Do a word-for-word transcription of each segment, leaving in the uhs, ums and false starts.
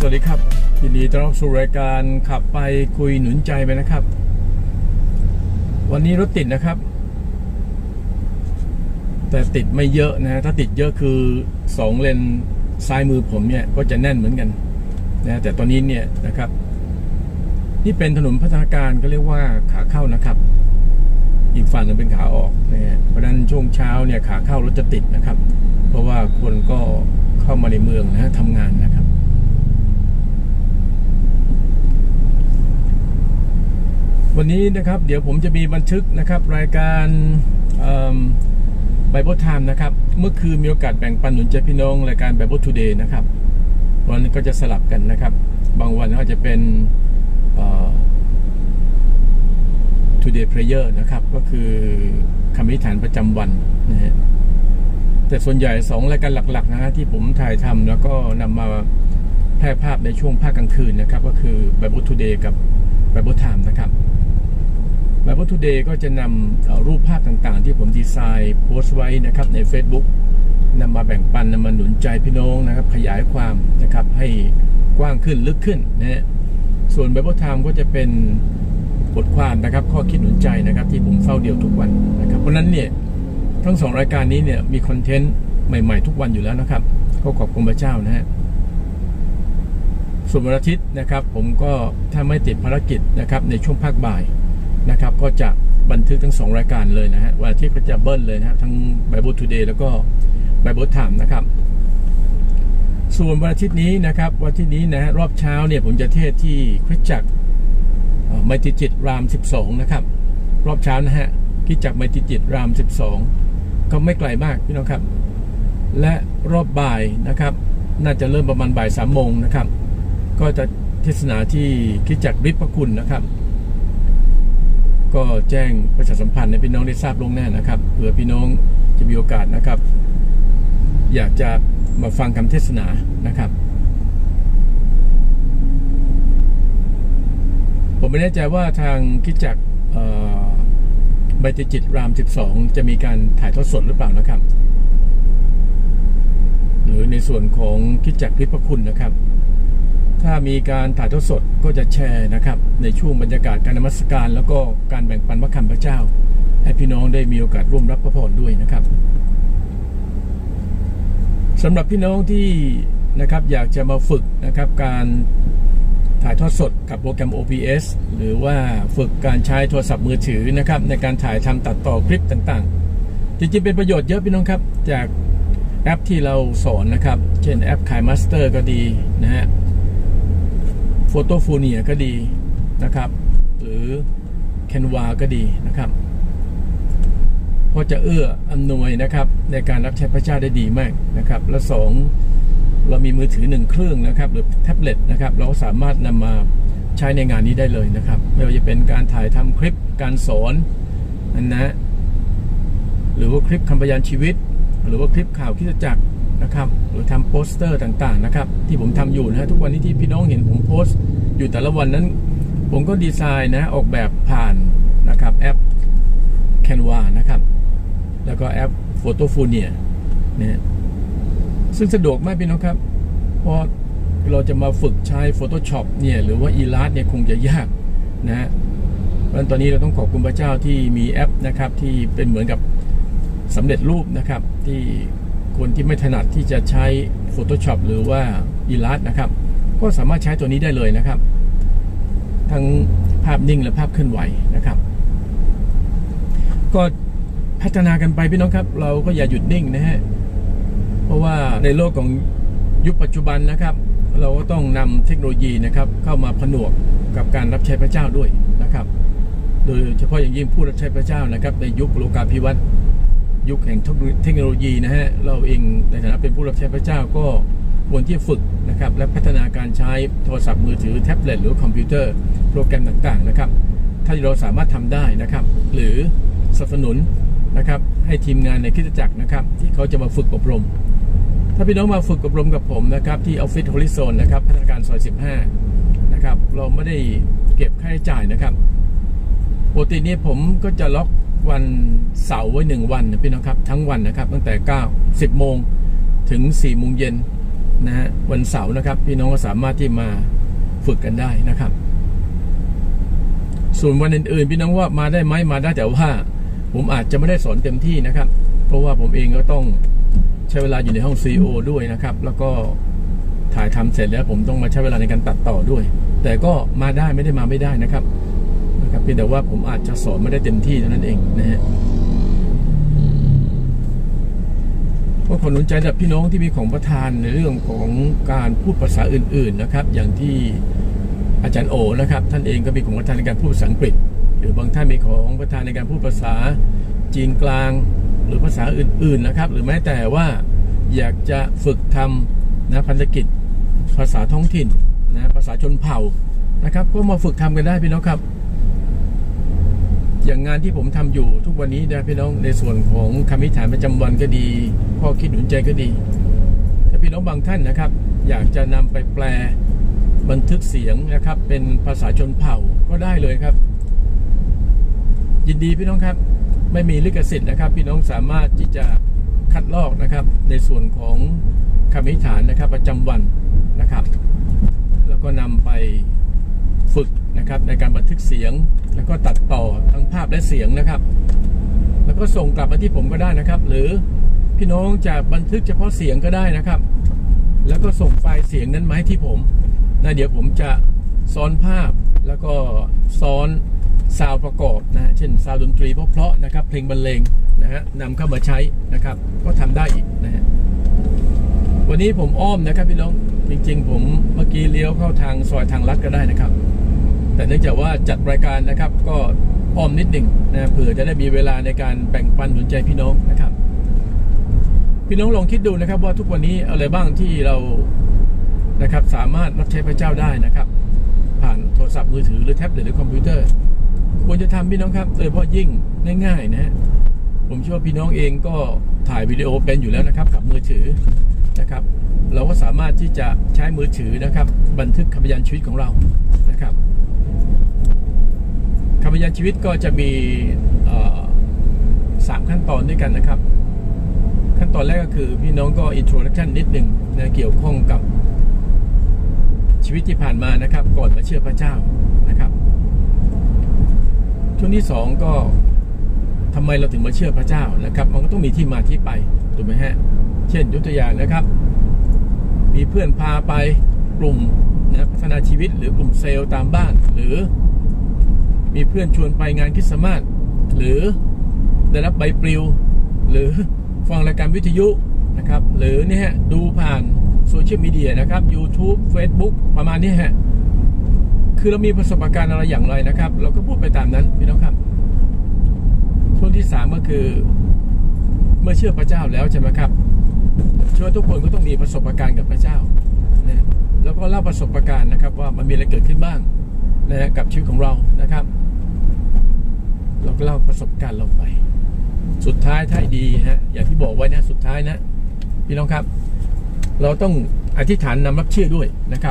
วัสดีครับยินดีต้อนรับสู่รายการขับไปคุยหนุนใจไปนะครับวันนี้รถติดนะครับแต่ติดไม่เยอะนะถ้าติดเยอะคือสองเลนซ้ายมือผมเนี่ยก็จะแน่นเหมือนกันนะแต่ตอนนี้เนี่ยนะครับนี่เป็นถนนพัฒนาการก็เรียกว่าขาเข้านะครับอีกฝั่งนึงเป็นขาออกนะฮะเพราะฉะนั้นช่วงเช้าเนี่ยขาเข้ารถจะติดนะครับเพราะว่าคนก็เข้ามาในเมืองนะฮะทำงานนะครับวันนี้นะครับเดี๋ยวผมจะมีบันทึกนะครับรายการไบเบิลไทม์นะครับเมื่อคืนมีโอกาสแบ่งปันหนุนใจพี่น้องรายการ Bible Today นะครับวันนี้ก็จะสลับกันนะครับบางวันก็จะเป็น Today Prayer นะครับก็คือคำอธิษฐานประจำวันนะฮะแต่ส่วนใหญ่สองรายการหลักๆนะฮะที่ผมถ่ายทำแล้วก็นำมาแพร่ภาพในช่วงภาคกลางคืนนะครับก็คือ Bible Today กับ Bible Time นะครับ Bible Today ก็จะนำรูปภาพต่างๆที่ผมดีไซน์โพสต์ไว้นะครับใน Facebook นำมาแบ่งปันนำมาหนุนใจพี่น้องนะครับขยายความนะครับให้กว้างขึ้นลึกขึ้นนะฮะส่วน Bible Time ก็จะเป็นบทความนะครับข้อคิดหนุนใจนะครับที่ผมเฝ้าเดี่ยวทุกวันนะครับเพราะนั้นเนี่ยทั้งสองรายการนี้เนี่ยมีคอนเทนต์ใหม่ๆทุกวันอยู่แล้วนะครับก็ขอบคุณพระเจ้านะฮะส่วนวันอาทิตย์นะครับผมก็ถ้าไม่ติดภารกิจนะครับในช่วงภาคบ่ายนะครับก็จะบันทึกทั้งสองรายการเลยนะฮะวันอาทิตย์ก็จะเบิ้ลเลยนะฮะทั้ง Bible Today แล้วก็ Bible Time นะครับส่วนวันอาทิตย์นี้นะครับวันอาทิตย์นี้นะฮะรอบเช้าเนี่ยผมจะเทศที่คริสตจักรไมตรีจิตรามสิบสองนะครับรอบเช้านะฮะคริสตจักรไมตรีจิตรามสิบสองก็ไม่ไกลมากพี่น้องครับและรอบบ่ายนะครับน่าจะเริ่มประมาณบ่ายสามโมงนะครับก็จะเทศนาที่คริสตจักรฤทธิ์พระคุณนะครับก็แจ้งประชาสัมพันธ์ให้พี่น้องได้ทราบล่วงหน้านะครับเผื่อพี่น้องจะมีโอกาสนะครับอยากจะมาฟังคำเทศนานะครับผมไม่แน่ใจว่าทางคริสตจักรไมตรีจิตรามสิบสองจะมีการถ่ายทอดสดหรือเปล่านะครับหรือในส่วนของคริสตจักรฤทธิ์พระคุณนะครับถ้ามีการถ่ายทอดสดก็จะแชร์นะครับในช่วงบรรยากาศการนมัสการแล้วก็การแบ่งปันพระคำพระเจ้าให้พี่น้องได้มีโอกาสร่วมรับพระพรด้วยนะครับสำหรับพี่น้องที่นะครับอยากจะมาฝึกนะครับการถ่ายทอดสดกับโปรแกรม โอ บี เอส หรือว่าฝึกการใช้โทรศัพท์มือถือนะครับในการถ่ายทำตัดต่อคลิปต่างๆจริงๆเป็นประโยชน์เยอะพี่น้องครับจากแอปที่เราสอนนะครับเช่นแอป KineMaster ก็ดีนะฮะโฟโต้ฟูเนียก็ดีนะครับหรือ Canva ก็ดีนะครับเพราะจะเอื้ออำนวยนะครับในการรับใช้พระเจ้าได้ดีมากนะครับและสองเรามีมือถือหนึ่งเครื่องนะครับหรือแท็บเล็ตนะครับเราสามารถนำมาใช้ในงานนี้ได้เลยนะครับไม่ว่าจะเป็นการถ่ายทำคลิปการสอนนะหรือว่าคลิปคำพยานชีวิตหรือว่าคลิปข่าวคริสตจักรนะครับหรือทำโปสเตอร์ต่างๆนะครับที่ผมทำอยู่นะฮะทุกวันนี้ที่พี่น้องเห็นผมโพสต์อยู่แต่ละวันนั้นผมก็ดีไซน์นะออกแบบผ่านนะครับแอป Canva นะครับแล้วก็แอป Photofunia เนี่ยซึ่งสะดวกมากพี่น้องครับเพราะเราจะมาฝึกใช้ Photoshop เนี่ยหรือว่า Illustrator เนี่ยคงจะยากนะฮะเพราะฉะนั้นตอนนี้เราต้องขอบคุณพระเจ้าที่มีแอปนะครับที่เป็นเหมือนกับสำเร็จรูปนะครับที่คนที่ไม่ถนัดที่จะใช้ Photoshop หรือว่า Illustrator นะครับก็สามารถใช้ตัวนี้ได้เลยนะครับทั้งภาพนิ่งและภาพเคลื่อนไหวนะครับก็พัฒนากันไปพี่น้องครับเราก็อย่าหยุดนิ่งนะฮะเพราะว่าในโลกของยุคปัจจุบันนะครับเราก็ต้องนำเทคโนโลยีนะครับเข้ามาผนวกกับการรับใช้พระเจ้าด้วยนะครับโดยเฉพาะอย่างยิ่งผู้รับใช้พระเจ้านะครับในยุคโลกาภิวัตน์ยุคแห่งเทคโนโลยีนะฮะเราเองในฐานะเป็นผู้รับใช้พระเจ้าก็ควรที่ฝึกนะครับและพัฒนาการใช้โทรศัพท์มือถือแท็บเล็ตหรือคอมพิวเตอร์โปรแกรมต่างๆนะครับถ้าเราสามารถทำได้นะครับหรือสนับสนุนนะครับให้ทีมงานในคริสตจักรนะครับที่เขาจะมาฝึกอบรมถ้าพี่น้องมาฝึกอบรมกับผมนะครับที่ออฟฟิศโฮลิโซนนะครับพัฒนาการซอยสิบห้านะครับเราไม่ได้เก็บค่าใช้จ่ายนะครับปกตินี้ผมก็จะล็อกวันเสาร์ไว้หนึ่งวันนะพี่น้องครับทั้งวันนะครับตั้งแต่เก้า สิบโมงถึงสี่โมงเย็นนะฮะวันเสาร์นะครับพี่น้องก็สามารถที่มาฝึกกันได้นะครับส่วนวันอื่นๆพี่น้องว่ามาได้ไหมมาได้แต่ว่าผมอาจจะไม่ได้สอนเต็มที่นะครับเพราะว่าผมเองก็ต้องใช้เวลาอยู่ในห้อง ซี อี โอ ด้วยนะครับแล้วก็ถ่ายทำเสร็จแล้วผมต้องมาใช้เวลาในการตัดต่อด้วยแต่ก็มาได้ไม่ได้มาไม่ได้นะครับนะครับเพียงแต่ว่าผมอาจจะสอนไม่ได้เต็มที่เท่านั้นเองนะฮะก็ขอหนุนใจกับพี่น้องที่มีของประทานในเรื่องของการพูดภาษาอื่นๆนะครับอย่างที่อาจารย์โอนะครับท่านเองก็มีของประทานในการพูดภาษาอังกฤษหรือบางท่านมีของประทานในการพูดภาษาจีนกลางหรือภาษาอื่นๆนะครับหรือแม้แต่ว่าอยากจะฝึกทำนะพันธกิจภาษาท้องถิ่นนะภาษาชนเผ่านะครับก็มาฝึกทำกันได้พี่น้องครับอย่างงานที่ผมทำอยู่ทุกวันนี้นะพี่น้องในส่วนของคำอธิษฐานประจำวันก็ดีข้อคิดหนุนใจก็ดีถ้าพี่น้องบางท่านนะครับอยากจะนำไปแปลบันทึกเสียงนะครับเป็นภาษาชนเผ่าก็ได้เลยครับยินดีพี่น้องครับไม่มีลิขสิทธิ์นะครับพี่น้องสามารถที่จะคัดลอกนะครับในส่วนของคำอธิษฐานนะครับประจำวันนะครับแล้วก็นำไปฝึกนะครับในการบันทึกเสียงแล้วก็ตัดต่อทั้งภาพและเสียงนะครับแล้วก็ส่งกลับมาที่ผมก็ได้นะครับหรือพี่น้องจะบันทึกเฉพาะเสียงก็ได้นะครับแล้วก็ส่งไฟล์เสียงนั้นมาให้ที่ผมนะเดี๋ยวผมจะซ้อนภาพแล้วก็ซ้อนซาวประกอบนะเช่นซาวดนตรีเพราะๆนะครับเพลงบรรเลงนะฮะนำเข้ามาใช้นะครับก็ทำได้อีกนะฮะวันนี้ผมอ้อมนะครับพี่น้องจริงๆผมเมื่อกี้เลี้ยวเข้าทางซอยทางลัดก็ได้นะครับแต่เนื่องจากว่าจัดรายการนะครับก็อ้อมนิดหนึ่งนะเผื่อจะได้มีเวลาในการแบ่งปันหนุนใจพี่น้องนะครับพี่น้องลองคิดดูนะครับว่าทุกวันนี้อะไรบ้างที่เรานะครับสามารถรับใช้พระเจ้าได้นะครับผ่านโทรศัพท์มือถือหรือแท็บเล็ตหรือคอมพิวเตอร์ควรจะทำพี่น้องครับโดยเฉพาะยิ่งง่ายๆนะฮะผมเชื่อว่าพี่น้องเองก็ถ่ายวิดีโอเป็นอยู่แล้วนะครับกับมือถือนะครับเราก็สามารถที่จะใช้มือถือนะครับบันทึกคำพยานชีวิตของเรานะครับคำพยานชีวิตก็จะมีสามขั้นตอนด้วยกันนะครับขั้นตอนแรกก็คือพี่น้องก็ introduction นิดหนึ่งนะเกี่ยวข้องกับชีวิตที่ผ่านมานะครับก่อนมาเชื่อพระเจ้านะครับช่วงที่สองก็ทำไมเราถึงมาเชื่อพระเจ้านะครับมันก็ต้องมีที่มาที่ไปถูกไหมฮะเช่นยกตัวอย่างนะครับมีเพื่อนพาไปกลุ่มนะพัฒนาชีวิตหรือกลุ่มเซลล์ตามบ้านหรือมีเพื่อนชวนไปงานคริสต์มาสหรือได้รับใบปลิวหรือฟังรายการวิทยุนะครับหรือเนี่ยฮะดูผ่านโซเชียลมีเดียนะครับ YouTube Facebook ประมาณนี้ฮะคือเรามีประสบการณ์อะไรอย่างไรนะครับเราก็พูดไปตามนั้นพี่น้องครับช่วงที่สามก็คือเมื่อเชื่อพระเจ้าแล้วใช่ไหมครับเชื่อทุกคนก็ต้องมีประสบการณ์กับพระเจ้านะแล้วก็เล่าประสบการณ์นะครับว่ามันมีอะไรเกิดขึ้นบ้างนะกับชีวิตของเรานะครับเราก็เล่าประสบการณ์เราไปสุดท้ายถ้าดีฮะอย่างที่บอกไว้นะสุดท้ายนะพี่น้องครับเราต้องอธิษฐานนำรับเชื่อด้วยนะครับ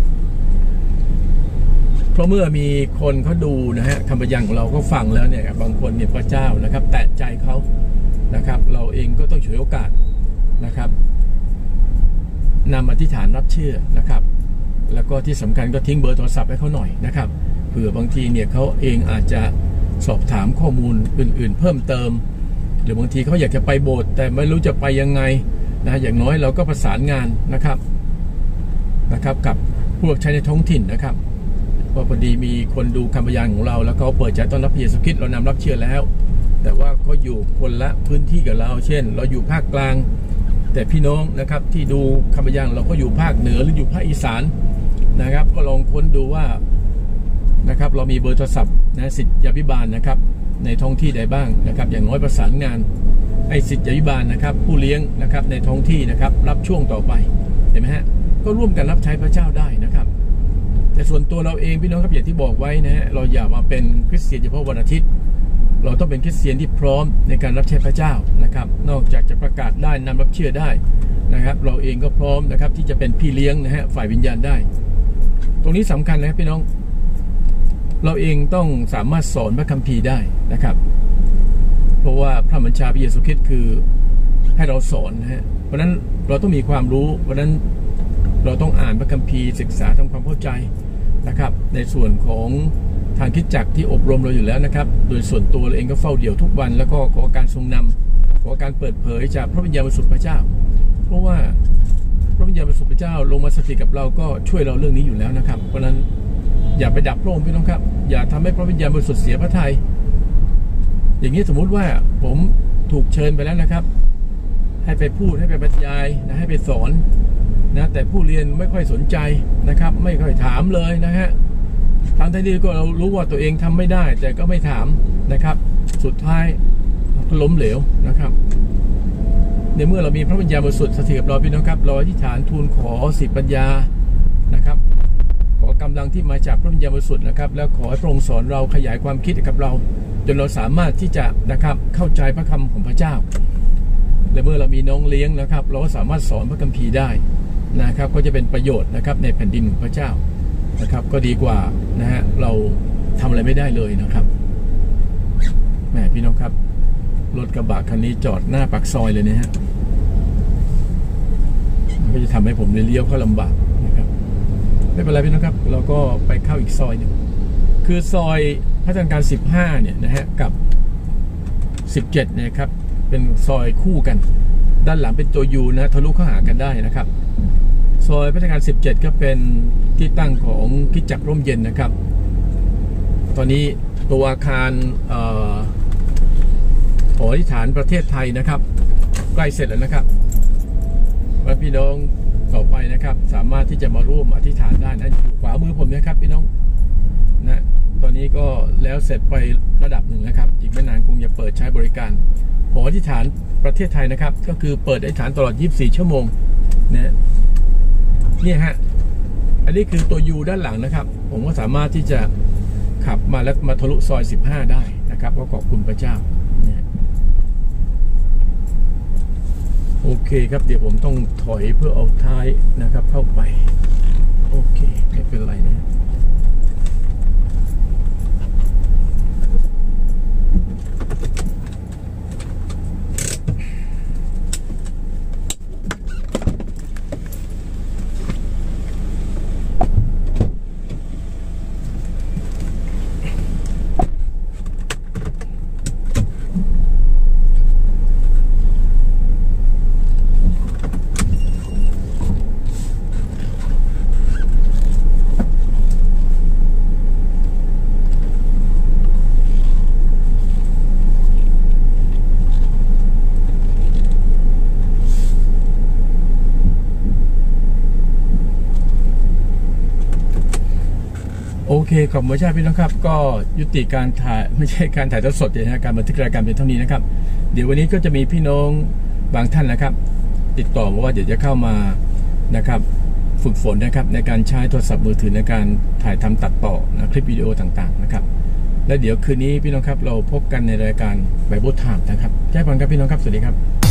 เพราะเมื่อมีคนเขาดูนะฮะคำพยานของเราก็ฟังแล้วเนี่ยบางคนเนี่ยพระเจ้านะครับแตะใจเขานะครับเราเองก็ต้องฉวยโอกาสนะครับนำอธิษฐานรับเชื่อนะครับแล้วก็ที่สำคัญก็ทิ้งเบอร์โทรศัพท์ให้เขาหน่อยนะครับเผื่อบางทีเนี่ยเขาเองอาจจะสอบถามข้อมูลอื่นๆเพิ่มเติมหรือบางทีเขาอยากจะไปโบสถ์แต่ไม่รู้จะไปยังไงนะอย่างน้อยเราก็ประสานงานนะครับนะครับกับผู้รับใช้ในท้องถิ่นนะครับว่าพอดีมีคนดูคำพยานของเราแล้วเขาเปิดใจต้อนรับพระเยซูคริสต์เรานำรับเชื่อแล้วแต่ว่าเขาอยู่คนละพื้นที่กับเราเช่นเราอยู่ภาคกลางแต่พี่น้องนะครับที่ดูคำพยานเราก็อยู่ภาคเหนือหรืออยู่ภาคอีสานนะครับก็ลองค้นดูว่านะครับเรามีเบอร์โทรศัพท์นะสิทธิพิบาลนะครับในท้องที่ใดบ้างนะครับอย่างน้อยประสานงานไอ้สิทธิพิบาลนะครับผู้เลี้ยงนะครับในท้องที่นะครับรับช่วงต่อไปเห็นไหมฮะก็ร่วมกันรับใช้พระเจ้าได้นะครับแต่ส่วนตัวเราเองพี่น้องครับอย่างที่บอกไว้นะฮะเราอย่ามาเป็นคริสเตียนเฉพาะวันอาทิตย์เราต้องเป็นคริสเตียนที่พร้อมในการรับใช้พระเจ้านะครับนอกจากจะประกาศได้นำรับเชื่อได้นะครับเราเองก็พร้อมนะครับที่จะเป็นพี่เลี้ยงนะฮะฝ่ายวิญญาณได้ตรงนี้สำคัญนะครับพี่น้องเราเองต้องสามารถสอนพระคัมภีร์ได้นะครับเพราะว่าพระบัญชาพระเยซูคริสต์คือให้เราสอนนะฮะเพราะนั้นเราต้องมีความรู้เพราะนั้นเราต้องอ่านพระคัมภีร์ศึกษาทำความเข้าใจนะครับในส่วนของทางคริสตจักรที่อบรมเราอยู่แล้วนะครับโดยส่วนตัวเราเองก็เฝ้าเดี่ยวทุกวันแล้วก็ขอการทรงนำขอการเปิดเผยจากพระวิญญาณบริสุทธิ์พระเจ้าเพราะว่าพระวิญญาณบริสุทธิ์พระเจ้าลงมาสถิตกับเราก็ช่วยเราเรื่องนี้อยู่แล้วนะครับเพราะนั้นอย่าไปดับพระองค์พี่น้องครับอย่าทำให้พระวิญญาณบริสุทธิ์เสียพระทัยอย่างนี้สมมุติว่าผมถูกเชิญไปแล้วนะครับให้ไปพูดให้ไปบรรยายนะให้ไปสอนนะแต่ผู้เรียนไม่ค่อยสนใจนะครับไม่ค่อยถามเลยนะฮะทางที่ก็เรารู้ว่าตัวเองทำไม่ได้แต่ก็ไม่ถามนะครับสุดท้ายก็ล้มเหลวนะครับในเมื่อเรามีพระวิญญาณบริสุทธิ์สถิตกับเราพี่น้องครับเราอธิษฐานทูลขอสิทธิปัญญานะครับขอกำลังที่มาจากพระวิญญาณบริสุทธิ์นะครับแล้วขอให้พระองค์สอนเราขยายความคิดกับเราจนเราสามารถที่จะนะครับเข้าใจพระคำของพระเจ้าและเมื่อเรามีน้องเลี้ยงนะครับเราก็สามารถสอนพระคัมภีร์ได้นะครับก็จะเป็นประโยชน์นะครับในแผ่นดินของพระเจ้านะครับก็ดีกว่านะฮะเราทำอะไรไม่ได้เลยนะครับแหมพี่น้องครับรถกระบะคันนี้จอดหน้าปากซอยเลยนะฮะมันก็จะทำให้ผมเลี้ยวเข้าลำบากนะครับไม่เป็นไรพี่น้องครับเราก็ไปเข้าอีกซอยหนึ่งคือซอยพัฒนาการสิบห้าเนี่ยนะฮะกับสิบเจ็ดเนี่ยครับเป็นซอยคู่กันด้านหลังเป็นตัวยูนะทะลุเข้าหากันได้นะครับซอยพัฒนาการสิบเจ็ดก็เป็นที่ตั้งของคริสตจักรร่มเย็นนะครับตอนนี้ตัวอาคารหออธิษฐานประเทศไทยนะครับใกล้เสร็จแล้วนะครับว่าพี่น้องต่อไปนะครับสามารถที่จะมาร่วมอธิษฐานได้นะอยู่ขวามือผมนะครับพี่น้องนะตอนนี้ก็แล้วเสร็จไประดับหนึ่งแล้วครับอีกไม่นานคงจะเปิดใช้บริการหออธิษฐานประเทศไทยนะครับก็คือเปิดอธิษฐานตลอดยี่สิบสี่ชั่วโมงนะนี่ฮะอันนี้คือตัวยูด้านหลังนะครับผมก็สามารถที่จะขับมาแล้วมาทะลุซอยสิบห้าได้นะครับก็ขอบคุณพระเจ้าโอเคครับเดี๋ยวผมต้องถอยเพื่อเอาท้ายนะครับเข้าไปโอเคไม่เป็นไรนะโอเคขอบคุณพระเจ้าพี่น้องครับก็ยุติการถ่ายไม่ใช่การถ่ายทอดสดนะการบันทึกรายการเป็นเท่านี้นะครับเดี๋ยววันนี้ก็จะมีพี่น้องบางท่านนะครับติดต่อว่าเดี๋ยวจะเข้ามานะครับฝึกฝนนะครับในการใช้โทรศัพท์มือถือในการถ่ายทำตัดต่อนะคลิปวิดีโอต่างๆนะครับและเดี๋ยวคืนนี้พี่น้องครับเราพบกันในรายการ Bible Time นะครับแจ้งก่อนครับพี่น้องครับสวัสดีครับ